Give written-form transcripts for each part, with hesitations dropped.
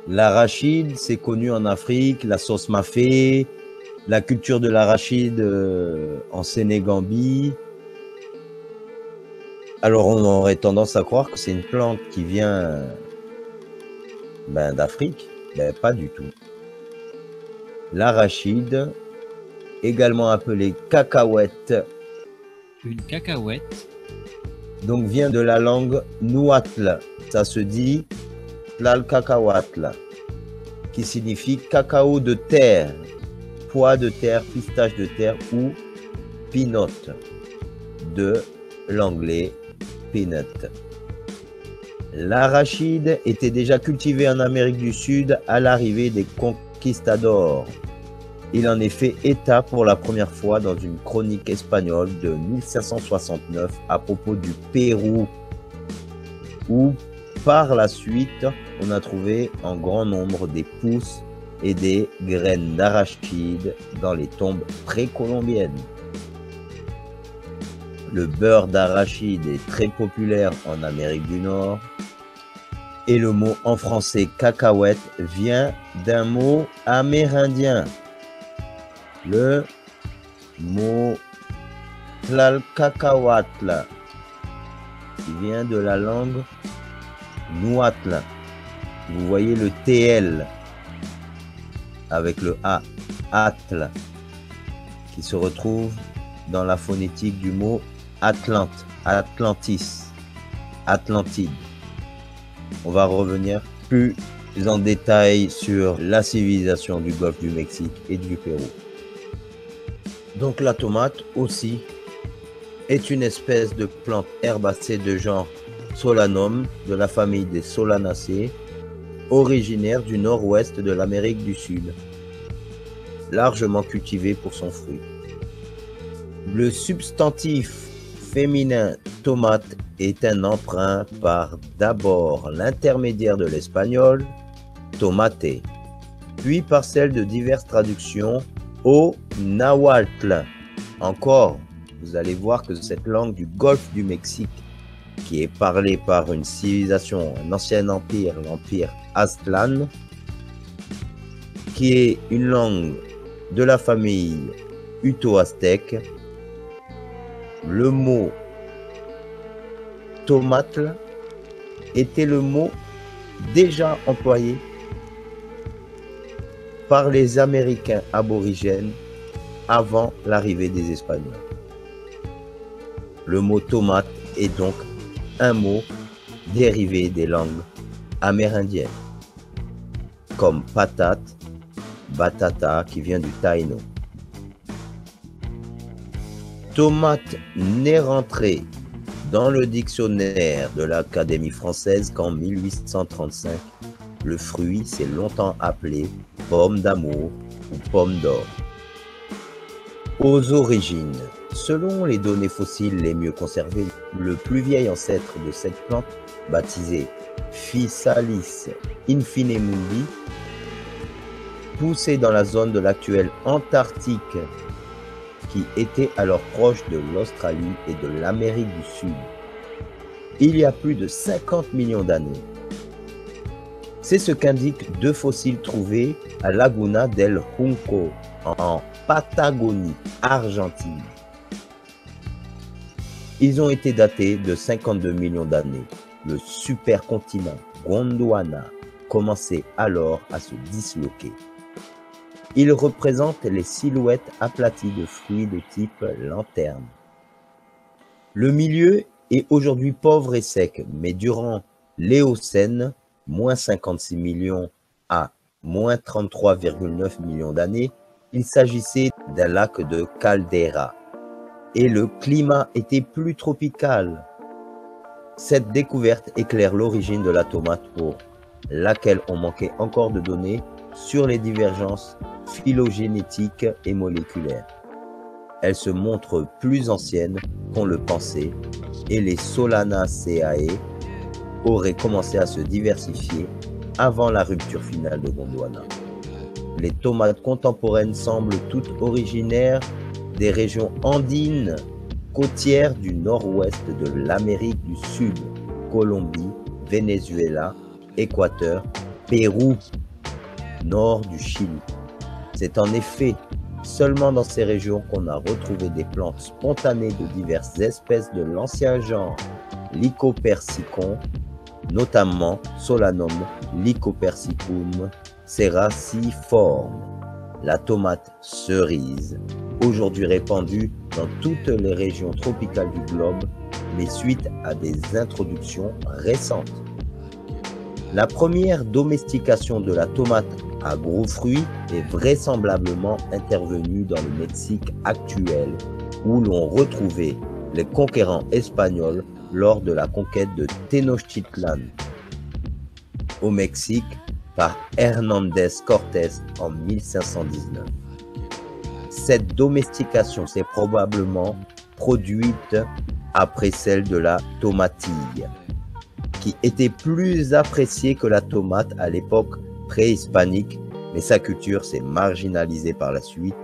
L'arachide, c'est connu en Afrique, la sauce mafé, la culture de l'arachide en Sénégambie. Alors on aurait tendance à croire que c'est une plante qui vient d'Afrique. Pas du tout. L'arachide, également appelée cacahuète, Une cacahuète. donc vient de la langue nouatl. Ça se dit tlalcacahuatl, qui signifie cacao de terre, pois de terre, pistache de terre ou peanut, de l'anglais peanut. L'arachide était déjà cultivé en Amérique du Sud à l'arrivée des conquistadors. Il en est fait état pour la première fois dans une chronique espagnole de 1569 à propos du Pérou, où par la suite on a trouvé en grand nombre des pousses et des graines d'arachide dans les tombes précolombiennes. Le beurre d'arachide est très populaire en Amérique du Nord et le mot en français cacahuète vient d'un mot amérindien. Le mot tlalcacahuatl qui vient de la langue nouatl. Vous voyez le TL avec le A, atl, qui se retrouve dans la phonétique du mot Atlante, Atlantis, Atlantide. On va revenir plus en détail sur la civilisation du golfe du Mexique et du Pérou. Donc la tomate aussi est une espèce de plante herbacée de genre Solanum, de la famille des Solanacées, originaire du nord-ouest de l'Amérique du Sud, largement cultivée pour son fruit. Le substantif féminin tomate est un emprunt par d'abord l'intermédiaire de l'espagnol tomate, puis par celle de diverses traductions au nahuatl. Encore, vous allez voir que cette langue du golfe du Mexique, qui est parlée par une civilisation, un ancien empire, l'empire Aztlan, qui est une langue de la famille uto-aztèque. Le mot tomatl était le mot déjà employé par les Américains aborigènes avant l'arrivée des Espagnols. Le mot tomate est donc un mot dérivé des langues amérindiennes, comme patate, batata, qui vient du taïno. Tomate n'est rentré dans le dictionnaire de l'Académie française qu'en 1835. Le fruit s'est longtemps appelé pomme d'amour ou pomme d'or. Aux origines, selon les données fossiles les mieux conservées, le plus vieil ancêtre de cette plante, baptisé Physalis infinemundi, poussait dans la zone de l'actuelle Antarctique, qui était alors proche de l'Australie et de l'Amérique du Sud, il y a plus de 50 millions d'années. C'est ce qu'indiquent deux fossiles trouvés à Laguna del Junco, en Patagonie, Argentine. Ils ont été datés de 52 millions d'années. Le supercontinent Gondwana commençait alors à se disloquer. Il représente les silhouettes aplaties de fruits de type lanterne. Le milieu est aujourd'hui pauvre et sec, mais durant l'Éocène, moins 56 millions à moins 33,9 millions d'années, il s'agissait d'un lac de caldeira et le climat était plus tropical. Cette découverte éclaire l'origine de la tomate pour laquelle on manquait encore de données sur les divergences phylogénétiques et moléculaires. Elle se montre plus ancienne qu'on le pensait et les Solanaceae auraient commencé à se diversifier avant la rupture finale de Gondwana. Les tomates contemporaines semblent toutes originaires des régions andines côtières du nord-ouest de l'Amérique du Sud, Colombie, Venezuela, Équateur Pérou, nord du Chili. C'est en effet seulement dans ces régions qu'on a retrouvé des plantes spontanées de diverses espèces de l'ancien genre Lycopersicum, notamment Solanum Lycopersicum ceraciforme, la tomate cerise, aujourd'hui répandue dans toutes les régions tropicales du globe, mais suite à des introductions récentes. La première domestication de la tomate à gros fruits est vraisemblablement intervenue dans le Mexique actuel, où l'on retrouvait les conquérants espagnols lors de la conquête de Tenochtitlan au Mexique par Hernández Cortés en 1519. Cette domestication s'est probablement produite après celle de la tomatille, qui était plus appréciée que la tomate à l'époque préhispanique, mais sa culture s'est marginalisée par la suite.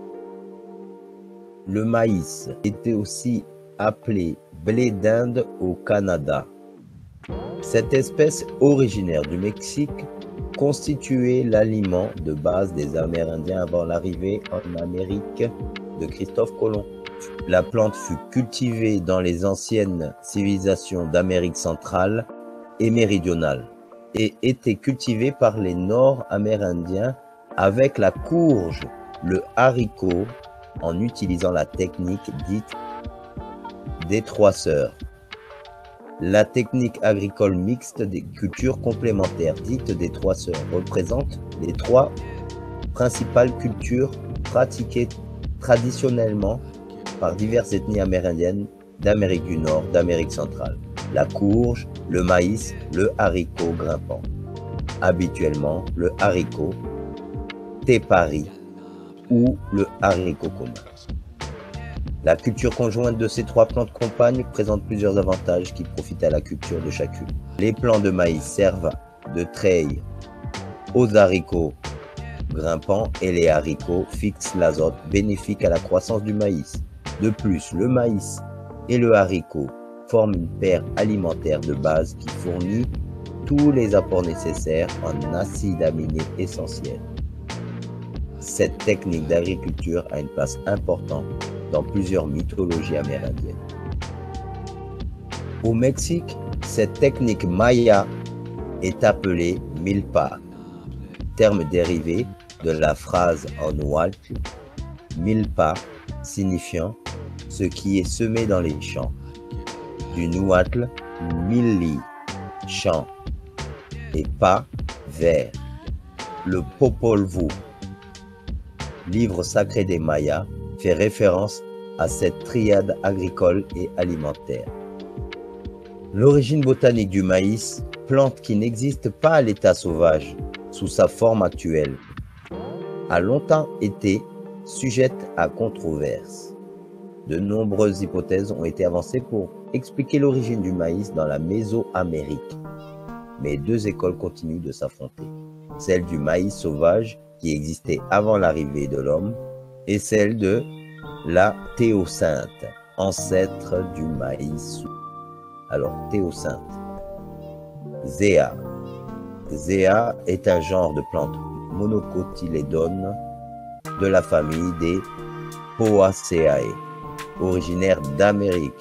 Le maïs était aussi appelé blé d'Inde au Canada. Cette espèce originaire du Mexique constituait l'aliment de base des Amérindiens avant l'arrivée en Amérique de Christophe Colomb. La plante fut cultivée dans les anciennes civilisations d'Amérique centrale et méridionale et était cultivée par les Nord-Amérindiens avec la courge, le haricot, en utilisant la technique dite des trois sœurs. La technique agricole mixte des cultures complémentaires dite des trois sœurs représente les trois principales cultures pratiquées traditionnellement par diverses ethnies amérindiennes d'Amérique du Nord, d'Amérique centrale. La courge, le maïs, le haricot grimpant. Habituellement, le haricot tepari ou le haricot commun. La culture conjointe de ces trois plantes compagnes présente plusieurs avantages qui profitent à la culture de chacune. Les plants de maïs servent de treille aux haricots grimpants et les haricots fixent l'azote bénéfique à la croissance du maïs. De plus, le maïs et le haricot forment une paire alimentaire de base qui fournit tous les apports nécessaires en acides aminés essentiels. Cette technique d'agriculture a une place importante dans plusieurs mythologies amérindiennes. Au Mexique, cette technique maya est appelée milpa, terme dérivé de la phrase en nahuatl milpa signifiant ce qui est semé dans les champs, du nahuatl milli, champ, et pa, vert. Le Popol Vuh, livre sacré des Mayas, fait référence à cette triade agricole et alimentaire. L'origine botanique du maïs, plante qui n'existe pas à l'état sauvage sous sa forme actuelle, a longtemps été sujette à controverse. De nombreuses hypothèses ont été avancées pour expliquer l'origine du maïs dans la Mésoamérique, mais deux écoles continuent de s'affronter. Celle du maïs sauvage qui existait avant l'arrivée de l'homme et celle de la théocinthe, ancêtre du maïs. Alors, théocinthe. Zea. Zea est un genre de plante monocotylédone de la famille des Poaceae, originaire d'Amérique.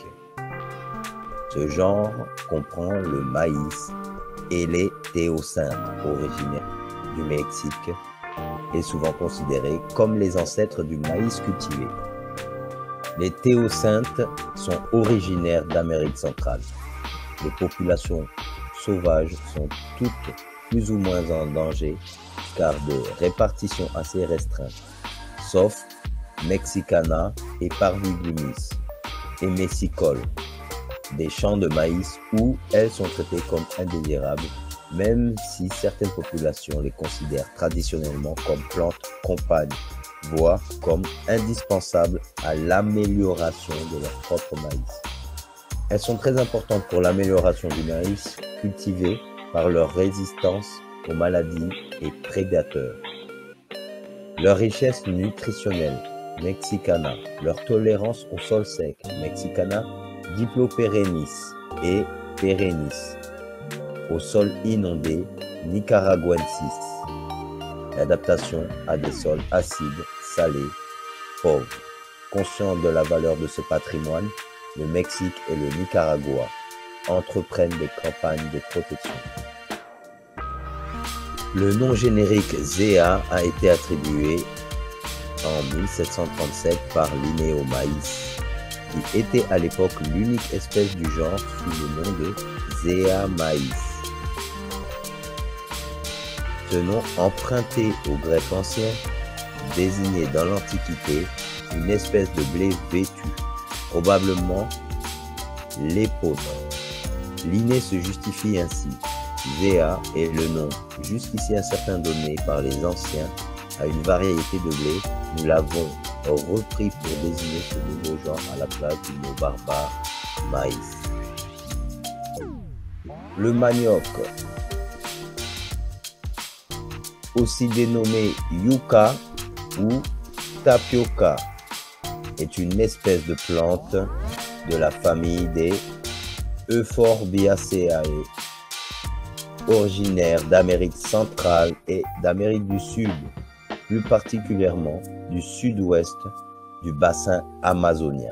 Ce genre comprend le maïs et les théocinthes, originaires du Mexique, est souvent considéré comme les ancêtres du maïs cultivé. Les théocinthes sont originaires d'Amérique centrale. Les populations sauvages sont toutes plus ou moins en danger car de répartition assez restreinte, sauf Mexicana et Parviglumis et Messicole, des champs de maïs où elles sont traitées comme indésirables, même si certaines populations les considèrent traditionnellement comme plantes compagnes, voire comme indispensables à l'amélioration de leur propre maïs. Elles sont très importantes pour l'amélioration du maïs cultivé par leur résistance aux maladies et prédateurs. Leur richesse nutritionnelle, Mexicana, leur tolérance au sol sec, Mexicana diploperennis et perennis, au sol inondé nicaraguensis. L'adaptation à des sols acides, salés, pauvres. Conscient de la valeur de ce patrimoine, le Mexique et le Nicaragua entreprennent des campagnes de protection. Le nom générique Zea a été attribué en 1737 par Linneo Maíz, qui était à l'époque l'unique espèce du genre sous le nom de Zea maïs. Ce nom, emprunté au grec ancien, désignait dans l'Antiquité une espèce de blé vêtu, probablement l'épeautre. Linné se justifie ainsi. Zea est le nom jusqu'ici incertain donné par les anciens à une variété de blé. Nous l'avons repris pour désigner ce nouveau genre à la place du mot barbare maïs. Le manioc, aussi dénommé yucca ou tapioca, est une espèce de plante de la famille des Euphorbiaceae, originaire d'Amérique centrale et d'Amérique du Sud, plus particulièrement du sud-ouest du bassin amazonien.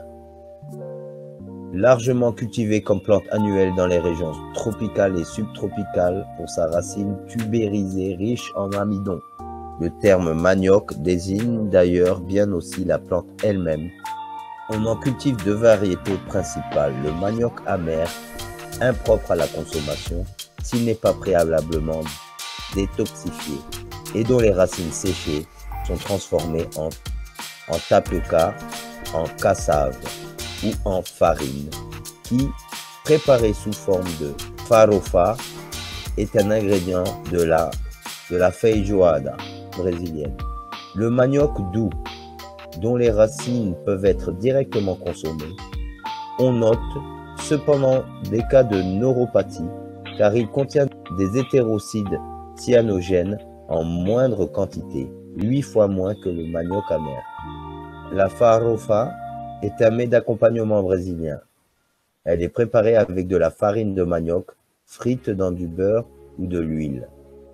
Largement cultivée comme plante annuelle dans les régions tropicales et subtropicales pour sa racine tubérisée riche en amidon. Le terme manioc désigne d'ailleurs bien aussi la plante elle-même. On en cultive deux variétés principales, le manioc amer, impropre à la consommation s'il n'est pas préalablement détoxifié, et dont les racines séchées sont transformées en tapioca, en cassave ou en farine, qui, préparée sous forme de farofa, est un ingrédient de la feijoada brésilienne. Le manioc doux, dont les racines peuvent être directement consommées, on note cependant des cas de neuropathie, car il contient des hétérocides cyanogènes en moindre quantité, 8 fois moins que le manioc amer. La farofa est un mets d'accompagnement brésilien. Elle est préparée avec de la farine de manioc, frite dans du beurre ou de l'huile.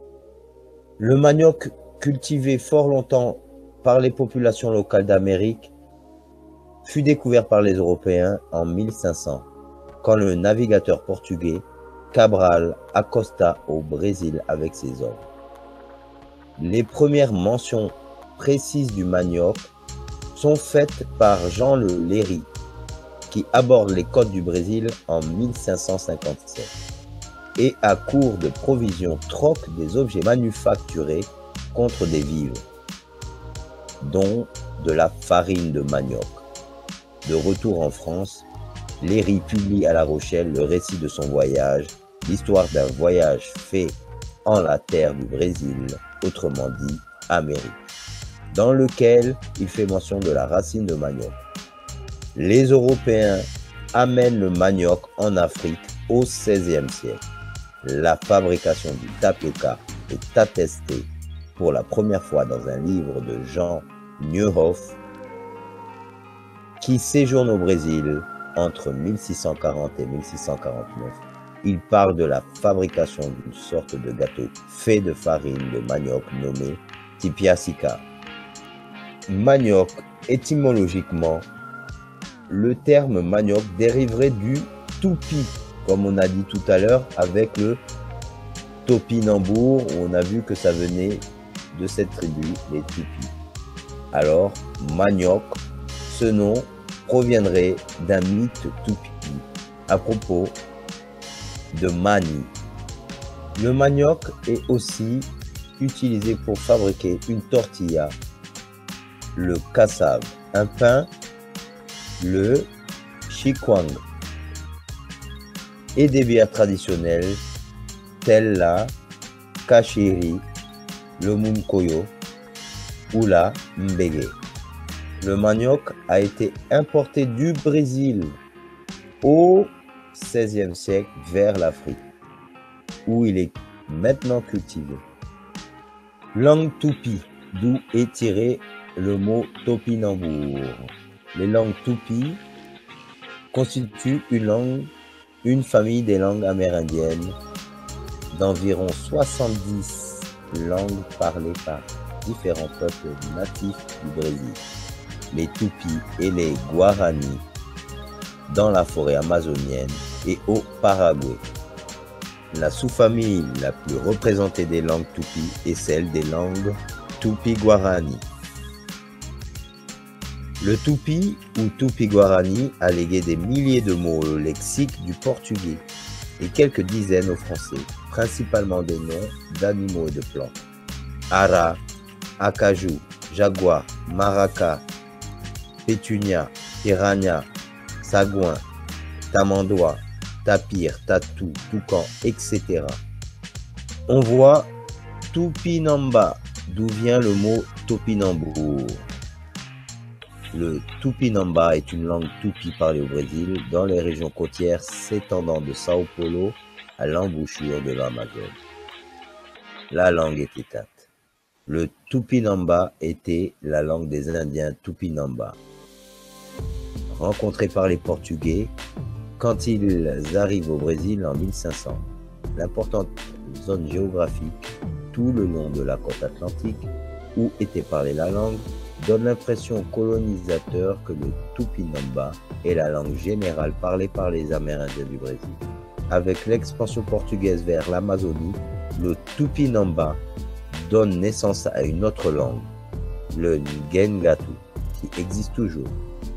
Le manioc, cultivé fort longtemps par les populations locales d'Amérique, fut découvert par les Européens en 1500, quand le navigateur portugais Cabral accosta au Brésil avec ses hommes. Les premières mentions précises du manioc sont faites par Jean le Léry, qui aborde les côtes du Brésil en 1557 et à court de provisions troque des objets manufacturés contre des vivres, dont de la farine de manioc. De retour en France, Léry publie à La Rochelle le récit de son voyage, l'histoire d'un voyage fait en la terre du Brésil, autrement dit Amérique, dans lequel il fait mention de la racine de manioc. Les Européens amènent le manioc en Afrique au XVIe siècle. La fabrication du tapioca est attestée pour la première fois dans un livre de Jean Nieuwhof, qui séjourne au Brésil entre 1640 et 1649. Il parle de la fabrication d'une sorte de gâteau fait de farine de manioc nommé tipiacica. Manioc, étymologiquement, le terme manioc dériverait du tupi, comme on a dit tout à l'heure avec le topinambour, où on a vu que ça venait de cette tribu, les Tupis. Alors, manioc, ce nom proviendrait d'un mythe Tupi à propos de Mani. Le manioc est aussi utilisé pour fabriquer une tortilla, le cassave, un pain, le chikwang, et des bières traditionnelles telles la kachiri, le munkoyo ou la mbege. Le manioc a été importé du Brésil au XVIe siècle vers l'Afrique, où il est maintenant cultivé. Langue tupi, d'où est tiré le mot topinambour. Les langues tupi constituent une famille des langues amérindiennes d'environ 70 langues parlées par différents peuples natifs du Brésil, les Tupis et les Guarani, dans la forêt amazonienne et au Paraguay. La sous-famille la plus représentée des langues Tupi est celle des langues Tupi-Guarani. Le Tupi ou Tupi-Guarani a légué des milliers de mots au lexique du portugais et quelques dizaines au français, principalement des noms d'animaux et de plantes. Ara, acajou, jaguar, maraca, pétunia, piranha, sagouin, tamandoua, tapir, tatou, toucan, etc. On voit Tupinamba, d'où vient le mot Topinambour. Le Tupinamba est une langue tupi parlée au Brésil, dans les régions côtières s'étendant de Sao Paulo à l'embouchure de l'Amazone. La langue est éteinte. Le Tupinamba était la langue des Indiens Tupinamba. Rencontrés par les Portugais quand ils arrivent au Brésil en 1500. L'importante zone géographique, tout le long de la côte atlantique, où était parlée la langue, donne l'impression aux colonisateurs que le Tupinamba est la langue générale parlée par les Amérindiens du Brésil. Avec l'expansion portugaise vers l'Amazonie, le Tupinamba donne naissance à une autre langue, le Ngengatu, qui existe toujours.